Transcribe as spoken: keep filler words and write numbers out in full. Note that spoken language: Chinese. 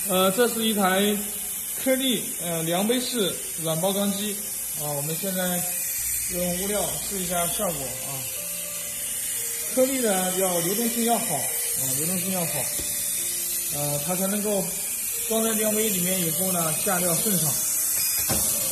呃，这是一台颗粒呃量杯式软包装机啊，我们现在用物料试一下效果啊。颗粒呢要流动性要好啊，流动性要好，呃，它才能够装在量杯里面以后呢下料顺畅。